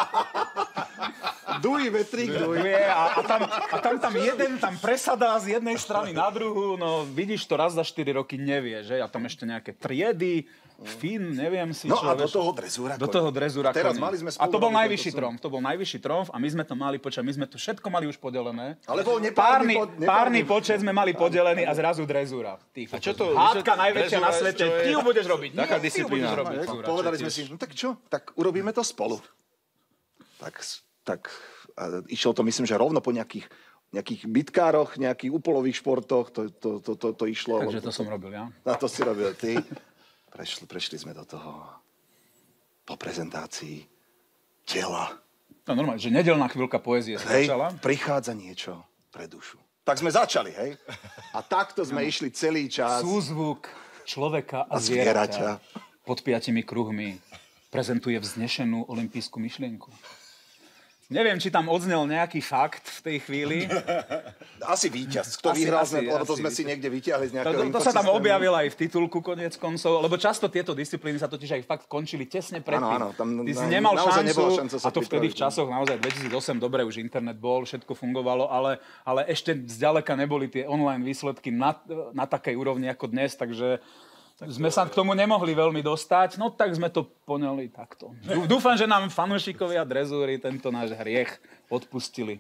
D: Duj, vetrík, duj.
C: Vie, a, a, tam, a tam, tam jeden tam presadá z jednej strany na druhú, no vidíš to raz za štyri roky nevie, že? A tam ešte nejaké triedy, fin, neviem si
D: No
C: čo.
D: a do
C: vieš.
D: toho drezúra
C: Do
D: koní.
C: toho drezúra
D: Teraz
C: koní.
D: mali sme
C: A to bol
D: spolu robiť
C: najvyšší
D: tento
C: tromf, to bol najvyšší tromf a my sme to mali, počať, my sme to všetko mali už podelené.
D: Ale bol
C: Párny,
D: nepárny po- nepárny-
C: párny počet sme mali podelený a zrazu drezúra. Ty,
A: A čo to-
C: hádka
A: čo-
C: najväčšia na
A: drezúra,
C: svete,
A: čo je-
C: ty ju budeš robiť.
A: Taká
C: Nie, ty ju
A: disciplína.
C: budeš robiť.
D: No,
C: drezúra,
D: povedali
C: čo
D: sme
C: tiež.
D: si, no tak čo, tak urobíme to spolu. Tak, tak a išlo to, myslím, že rovno po nejakých, nejakých bitkároch, nejakých úpolových športoch, to, to, to, to, to išlo.
C: Takže to som robil, ja.
D: Na to si robil ty. Prešli, prešli sme do toho po prezentácii tela.
C: To je normálne, že nedelná chvíľka poézie sa
D: Hej,
C: začala.
D: prichádza niečo pre dušu. Tak sme začali, hej? A takto sme išli celý čas.
C: Súzvuk človeka a
D: A
C: zvieraťa
D: zvieraťa.
C: pod piatimi kruhmi prezentuje vznešenú olympijskú myšlienku. Neviem, či tam odznel nejaký fakt v tej chvíli.
D: Asi víťaz. Kto vyhral, lebo to sme si niekde vyťahli z nejakého
C: To, to sa tam objavilo aj v titulku konec koncov, lebo často tieto disciplíny sa totiž aj fakt končili tesne predtým.
D: Áno, áno, tam
C: Ty si
D: na,
C: nemal šancu, a to vtedy v
D: pripraviť.
C: časoch naozaj dvetisícosem, dobre, už internet bol, všetko fungovalo, ale, ale ešte zďaleka neboli tie online výsledky na, na takej úrovni ako dnes, takže tak sme sa k tomu nemohli veľmi dostať, no tak sme to poňali takto. Dúfam, že nám fanúšikovia Drezúry tento náš hriech odpustili.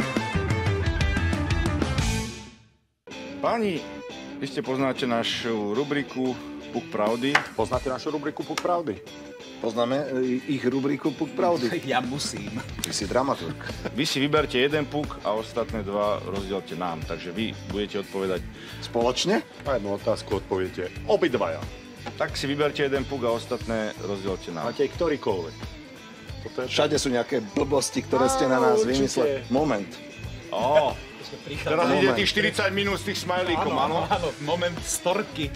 A: Páni, vy ste poznáte našu rubriku Puk pravdy.
B: Poznáte našu rubriku Puk pravdy?
D: Poznáme ich rubriku Puk pravdy.
C: Ja musím.
D: Ty si dramaturg.
A: Vy si vyberte jeden puk a ostatné dva rozdielte nám. Takže vy budete odpovedať.
D: Spoločne?
B: Na jednu otázku odpoviete obidvaja.
A: Tak si vyberte jeden puk a ostatné rozdielte nám.
B: Máte aj ktorýkoľvek. Toto je
D: Všade sú nejaké blbosti, ktoré ste na nás
B: Určite.
D: vymysleli. Moment.
A: Ó, teraz
D: Moment.
A: ide tých štyridsať minút s tých smajlíkom, áno?
C: Áno, moment storky.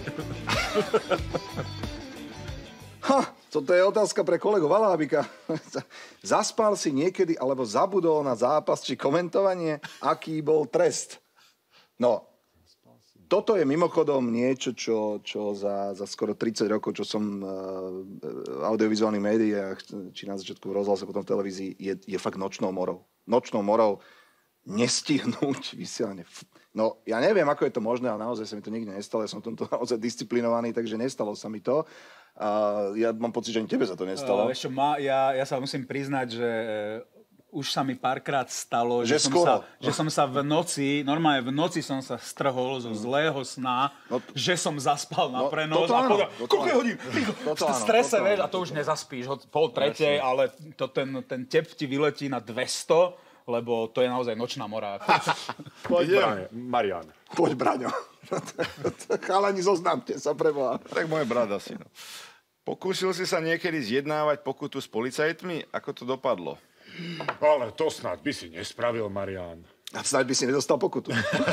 D: Ha, toto je otázka pre kolegu Valábika. Zaspal si niekedy alebo zabudol na zápas či komentovanie? Aký bol trest? No, toto je mimochodom niečo, čo, čo za, za skoro tridsať rokov, čo som uh, v audiovizuálnych médiách, či na začiatku v rozhlase, potom v televízii, je, je fakt nočnou morou. Nočnou morou nestihnúť vysielanie. No, ja neviem, ako je to možné, ale naozaj sa mi to nikdy nestalo. Ja som v tomto naozaj disciplinovaný, takže nestalo sa mi to. A ja mám pocit, že ani tebe sa to nestalo.
C: Uh, vieš čo, ma, ja, ja sa musím priznať, že uh, už sa mi párkrát stalo,
D: Že
C: že, som
D: skoro.
C: sa, že som sa v noci, normálne v noci som sa strhol zo zlého sna,
D: No,
C: že som zaspal na
D: no,
C: prenos
D: toto
C: a
D: áno,
C: povedal,
D: toto
C: koľko je
D: áno.
C: hodín?
D: Toto
C: V
D: áno,
C: strese,
D: toto
C: vieš,
D: áno.
C: a to už nezaspíš, od pol tretej, ale to ten, ten tep ti vyletí na dvesto, lebo to je naozaj nočná mora.
B: Poď, Brane, Marián.
D: Poď, Braňo. Chalani, zoznámte sa preboha.
A: Tak môj brat asi, no. Pokúsil si sa niekedy zjednávať pokutu s policajtmi? Ako to dopadlo?
B: Ale to snad by si nespravil, Marián.
D: A snáď by si nedostal pokutu.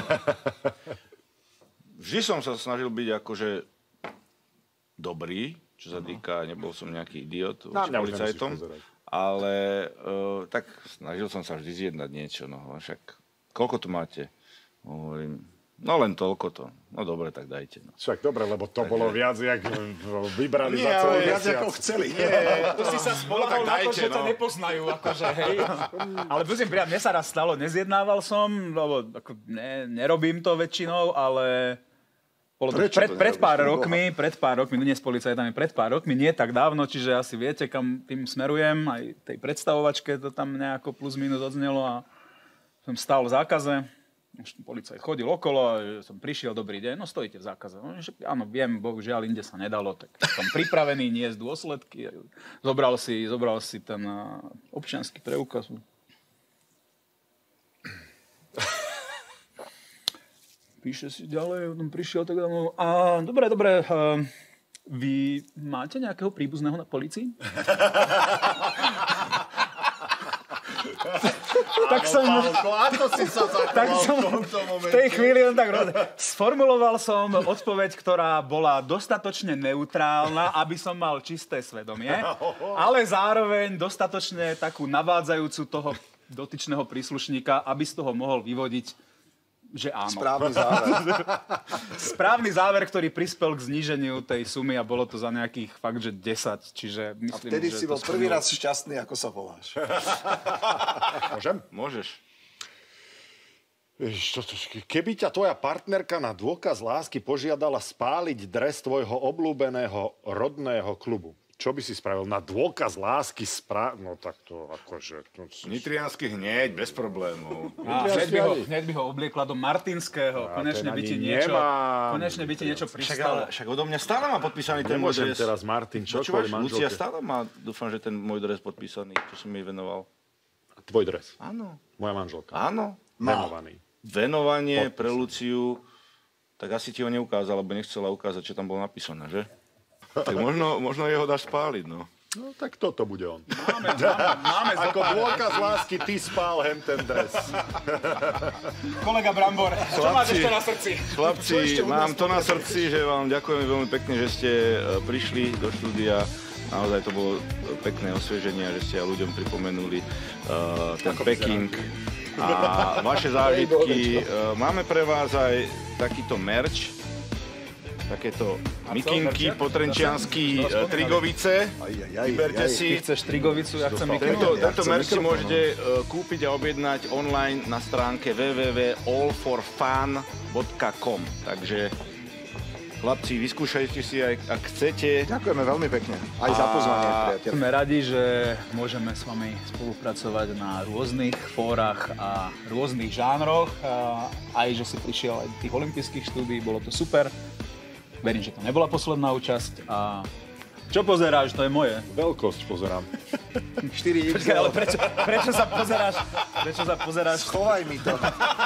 A: Vždy som sa snažil byť akože dobrý, čo sa týka, nebol som nejaký idiot voči
B: Na mňa už
A: policajtom,
B: nemusíš pozerať.
A: ale uh, tak snažil som sa vždy zjednať niečo, no však koľko tu máte? Hovorím, no len toľko to. No dobre, tak dajte. No.
B: Však dobre, lebo to bolo viac, jak vybrali
A: Nie,
B: za celý
A: ale viac
B: mesiac.
D: Ako chceli.
C: To si sa spolahol na to,
A: dajte,
C: že ťa
A: no.
C: nepoznajú, akože, hej. Ale musím prijať, mne sa raz stalo, nezjednával som, lebo ako, ne, nerobím to väčšinou, ale bolo to
D: Prečo
C: pred,
D: to
C: pred
D: nerobíš?
C: pár
D: Preboha.
C: rokmi, pred pár rokmi, no nie s policajtami, pred pár rokmi, nie tak dávno, čiže asi viete, kam tým smerujem, aj tej predstavovačke to tam nejako plus minus odznelo a som stál v zákaze. Už policajt chodil okolo, že som prišiel, dobrý deň, no stojíte v zákaze. No, že, áno, viem, bohužiaľ, inde sa nedalo, tak som pripravený niesť dôsledky. Zobral si, zobral si ten uh, občiansky preukaz. Píše si ďalej, on prišiel tak no, a dobre, dobre, uh, vy máte nejakého príbuzného na polícii? tak som...
B: Ako si sa
C: tak som v tej chvíli len tak roz... Sformuloval som odpoveď, ktorá bola dostatočne neutrálna, aby som mal čisté svedomie, ale zároveň dostatočne takú navádzajúcu toho dotyčného príslušníka, aby z toho mohol vyvodiť, že áno.
D: Správny záver.
C: Správny záver, ktorý prispel k zníženiu tej sumy a bolo to za nejakých fakt, že desať. Čiže
D: A
C: myslím,
D: vtedy
C: že
D: si
C: to
D: bol prvý
C: splnilo.
D: raz šťastný, ako sa voláš.
B: Môžem?
A: Môžeš.
B: Ježiš, to, to, keby ťa tvoja partnerka na dôkaz lásky požiadala spáliť dres tvojho obľúbeného rodného klubu, čo by si spravil? Na dôkaz lásky spra... No tak to akože... To...
A: Nitriansky hneď, bez problémov.
C: Á, hneď, by ho, hneď by ho obliekla do Martinského.
B: A
C: Konečne
B: ten
C: by ti
B: ani
C: niečo,
B: nemám.
C: konečne by ti niečo
A: Však, ale,
C: pristalo.
A: však odo mňa stále má podpísaný ten môj
B: Nemôžem
A: dres.
B: teraz Martin čokoľvek
A: Počúvaš, Lucia
B: manželke.
A: stále má, dúfam, že ten môj dres podpísaný, čo som jej venoval.
B: Tvoj dres.
A: Áno,
B: Moja manželka.
A: áno.
B: Venovaný.
A: Venovanie
B: Podpis.
A: pre Luciu, tak asi ti ho neukázal, lebo nechcela ukázať, čo tam bolo napísané, že? Tak možno, možno jeho dáš spáliť, no.
B: No tak toto bude on.
C: Máme, máme, máme
B: Ako
C: zopár.
B: dôkaz lásky ty spál hen ten dres.
C: Kolega Brambor, čo máš ešte na srdci?
A: Chlapci, mám to na srdci, že vám ďakujem veľmi pekne, že ste e, prišli do štúdia. Naozaj to bolo pekné osvieženie, že ste ľuďom pripomenuli uh, ten Peking a vaše zážitky. Uh, máme pre vás aj takýto merch, takéto mikinky, potrenčiansky Trigovice. Vyberte si.
C: Ty chceš Trigovicu, ja chcem
A: Tento,
C: mikrofón.
A: tento merch si môžete uh, kúpiť a objednať online na stránke w w w bodka all for fun bodka com. Takže chlapci, vyskúšajte si aj, ak chcete.
D: Ďakujeme veľmi pekne. Aj za pozvanie, priateľ.
C: Sme radi, že môžeme s vami spolupracovať na rôznych fórach a rôznych žánroch. A aj, že si prišiel aj do tých olympijských štúdií, bolo to super. Verím, že to nebola posledná účasť a čo pozeráš, to je moje.
B: Veľkosť pozerám.
D: štyri iks el.
C: Počkaj, ale prečo, prečo sa pozeráš? Prečo sa pozeráš?
D: Schovaj mi to.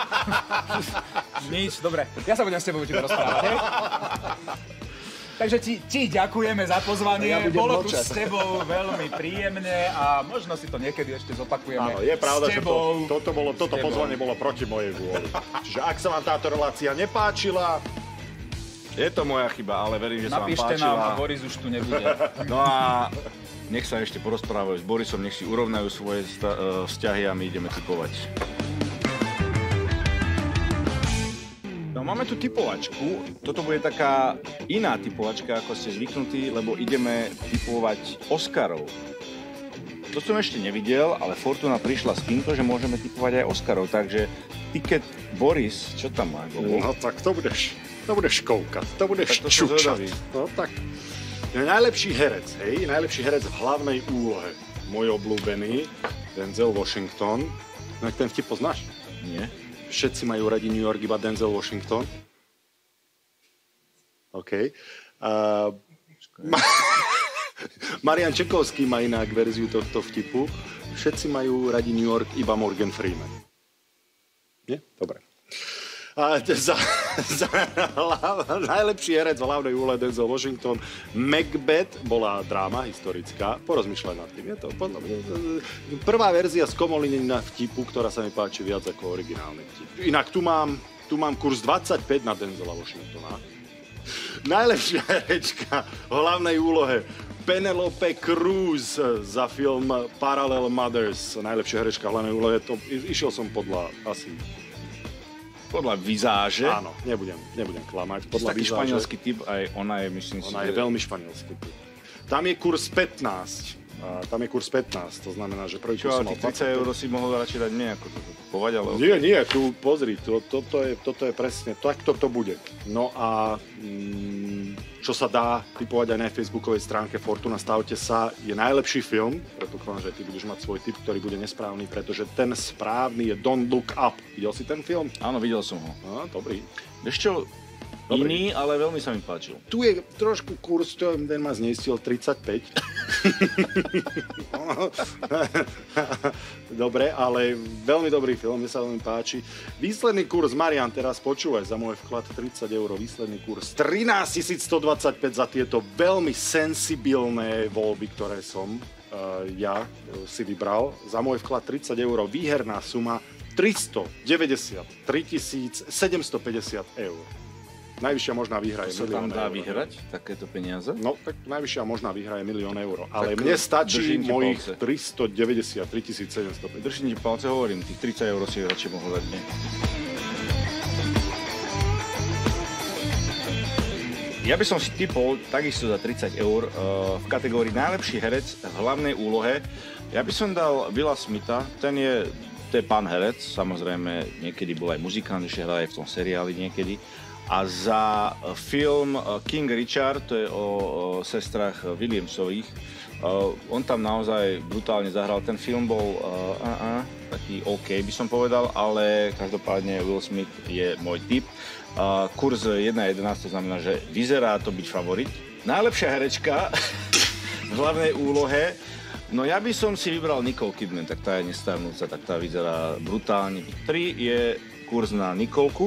C: Nič, dobre. Ja sa budem s tebou určite rozprávať, hej? Takže ti, ti ďakujeme za pozvanie.
D: Ja budem
C: Bolo tu
D: mlčať.
C: s tebou veľmi príjemne a možno si to niekedy ešte zopakujeme.
B: Áno, je pravda,
C: s
B: že
C: tebou.
B: to, toto, bolo, toto
C: tebou.
B: pozvanie bolo proti mojej vôli. Čiže ak sa vám táto relácia nepáčila,
A: Je to moja chyba, ale verím, že sa vám
C: Napíšte
A: páčila.
C: nám a Boris už tu nebude.
A: No a nech sa ešte porozprávajú s Borisom, nech si urovnajú svoje sta- uh, vzťahy a my ideme tipovať. No máme tu tipovačku. Toto bude taká iná tipovačka, ako ste zvyknutí, lebo ideme tipovať Oscarov. To som ešte nevidel, ale Fortuna prišla s týmto, že môžeme tipovať aj Oscarov, takže tiket Boris, čo tam má? Gobo?
B: no tak to budeš, to budeš koukať, to budeš
A: Tak to som
B: čučať.
A: zvedavý.
B: No tak, najlepší herec, hej, najlepší herec v hlavnej úlohe. Môj obľúbený, Denzel Washington. No ten vtip poznáš?
A: Nie.
B: Všetci majú radi New York, iba Denzel Washington. OK. Uh, Ma- Marian Čekovský má inak verziu tohto vtipu. Všetci majú radi New York, iba Morgan Freeman. Nie? Dobre. A za, za hlav, najlepší herec v hlavnej úlohe Denzel Washington. Macbeth bola dráma historická. Porozmýšľaj nad tým. Je to podľa mňa, prvá verzia skomolinina vtipu, ktorá sa mi páči viac ako originálny vtip. Inak tu mám, tu mám kurz dvadsaťpäť na Denzela Washingtona. Najlepšia herečka v hlavnej úlohe Penelope Cruz za film Parallel Mothers. Najlepšia herečka v hlavnej úlohe. To, išiel som podľa asi...
A: Podľa vizáže.
B: Áno, nebudem, nebudem klamať. Podľa
A: Taký
B: vizáže,
A: španielský typ, aj ona je, myslím si,
B: ona
A: že...
B: je veľmi španielský typ. Tam je kurz pätnásť. A tam je kurz pätnásť, to znamená, že prvý
A: Čo,
B: kurz som
A: ale
B: mal
A: tých tridsať eur si mohol radšej dať mne, ako to povať, ale...
B: Nie, nie, tu pozri, to, toto, je, toto je presne, tak toto bude. No a mm, čo sa dá typovať aj na facebookovej stránke Fortuna, stavte sa, je najlepší film, predpokladám, že ty budeš mať svoj typ, ktorý bude nesprávny, pretože ten správny je Don't Look Up. Videl si ten film?
A: Áno, videl som ho.
B: No, dobrý.
A: Vieš čo, iný, ale veľmi sa mi páčil.
B: Tu je trošku kurz, to ten ma zneistil tridsaťpäť. Dobre, ale veľmi dobrý film, mne sa veľmi páči. Výsledný kurz, Marian, teraz počúvaj, za môj vklad tridsať eur, výsledný kurz trinásť tisíc stodvadsaťpäť za tieto veľmi sensibilné voľby, ktoré som uh, ja uh, si vybral. Za môj vklad tridsať eur, výherná suma tristodeväťdesiattri tisíc sedemstopäťdesiat eur. Najvyššia možná výhra je
A: To sa tam
B: milión
A: dá
B: eur.
A: vyhrať, takéto peniaze?
B: No, tak najvyššia možná výhra je milión eur. Ale
A: Tak
B: mne stačí
A: držím ti
B: mojich
A: palce.
B: tristodeväťdesiattri tisíc sedemstopäťdesiat.
A: Držím ti palce, hovorím, tých tridsať eur si radšej mohol dať mne. Ja by som si tipol takisto za tridsať eur uh, v kategórii najlepší herec v hlavnej úlohe. Ja by som dal Willa Smitha, ten je, to je pán herec, samozrejme niekedy bol aj muzikant, ešte hral aj v tom seriáli niekedy. A za film King Richard, to je o, o sestrach Williamsových, uh, on tam naozaj brutálne zahral. Ten film bol uh, uh, uh, taký OK, by som povedal, ale každopádne Will Smith je môj tip. Uh, kurz jedna jedenásť, to znamená, že vyzerá to byť favorit. Najlepšia herečka v hlavnej úlohe, no ja by som si vybral Nicole Kidman, tak tá je nestarnúca, tak tá vyzerá brutálne. tri je kurz na Nikolku.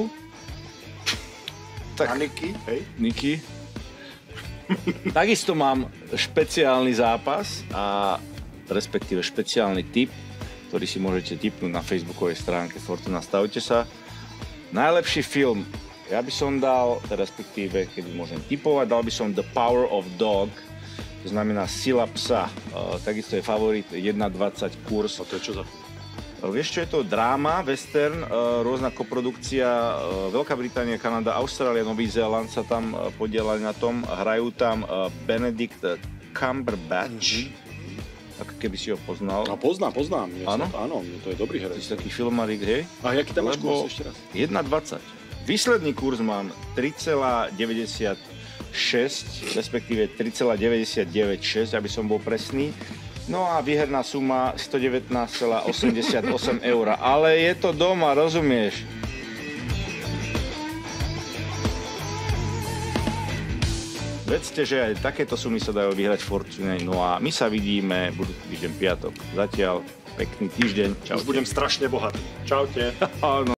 A: Tak,
B: A Niky, hej?
A: Niky. Takisto mám špeciálny zápas a respektíve špeciálny tip, ktorý si môžete tipnúť na facebookovej stránke Fortuna. Stavte sa. Najlepší film, ja by som dal, respektíve, keď môžem tipovať, dal by som The Power of Dog. to znamená sila psa. Takisto je favorit jedna dvadsať kurz.
B: A to je čo za...
A: Vieš, čo je to? Dráma, western, rôzna koprodukcia, Veľká Británia, Kanada, Austrália, Nový Zéland sa tam podielali na tom. Hrajú tam Benedict Cumberbatch, mm-hmm. ako keby si ho poznal.
B: No poznám, poznám.
A: Áno?
B: Áno, to je dobrý herec.
A: Ty si taký filmarik, hej?
B: A jaký tam máš kurz ešte raz?
A: jedna dvadsať. Výsledný kurz mám tri celá deväťdesiatšesť, respektíve tri celá deväťdesiatdeväť šesť, aby som bol presný. No a výherná suma stodevätnásť celá osemdesiatosem eur. Ale je to doma, rozumieš? Vedzte, že aj takéto sumy sa dajú vyhrať v Fortune. No a my sa vidíme budúci týždeň piatok. Zatiaľ pekný týždeň. Čaute.
B: Už budem strašne bohatý. Čaute.